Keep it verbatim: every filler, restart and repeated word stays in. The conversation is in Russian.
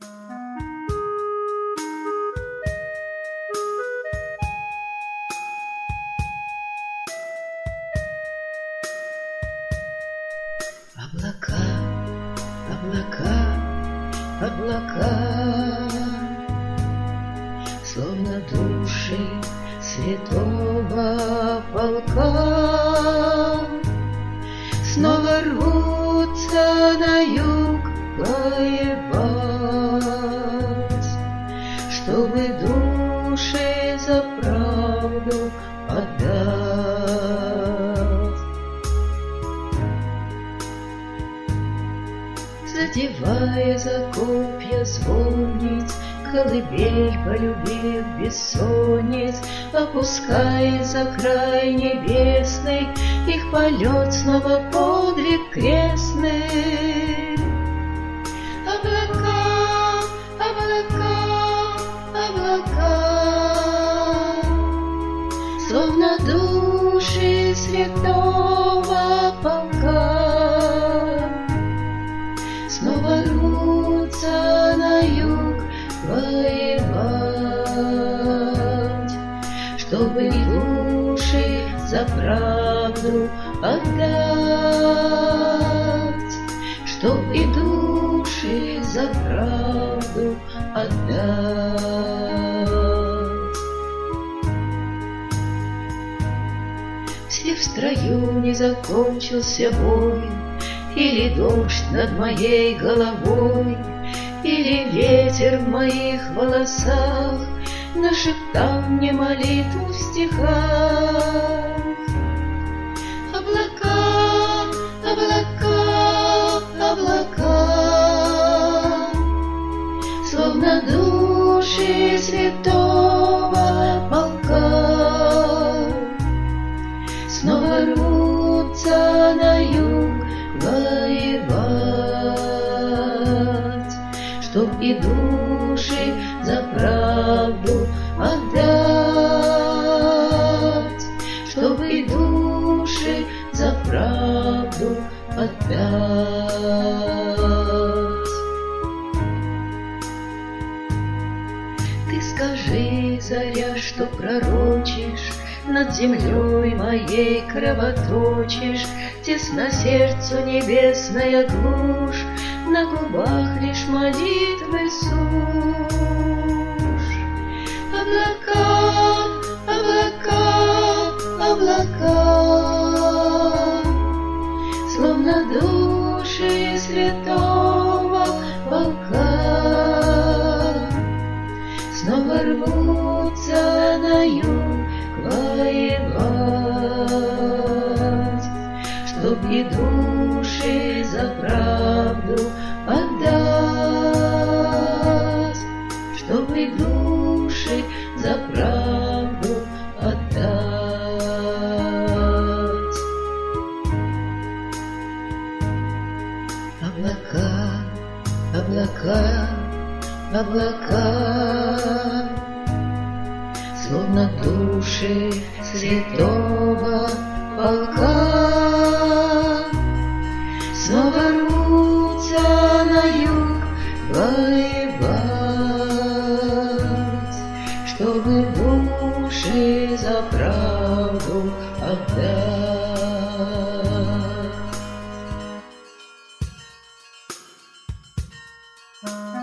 Облака, облака, облака, словно души святого полка, снова рвутся на юг воевать, чтобы души за правду отдать. Задевая за копья звонниц, колыбель полюбив бессонниц, опускаясь за край небесный, их полет снова подвиг крестный. Облака, облака, облака, словно души святого полка, снова рвутся на юг воевать, чтобы души за правду отдать, чтоб и души за правду отдать. Все в строю не закончился бой, или дождь над моей головой, или ветер в моих волосах нашептал мне молитву в стихах. Облака, облака, облака, словно души святого полка, снова рвутся на юг воевать, чтоб и души за правду отдать, чтоб и души за правду отдать. Ты скажи, заря, что пророчишь, над землей моей кровоточишь, тесно сердцу небесная глушь, на губах лишь молитвы сушь. Облака, облака, облака, словно души святого полка, снова рвутся на юг воевать, чтоб и души за правду отдать, чтоб и души за правду отдать. Облака, облака, облака, словно души святого полка, снова рвутся на юг воевать, чтобы души за правду отдать.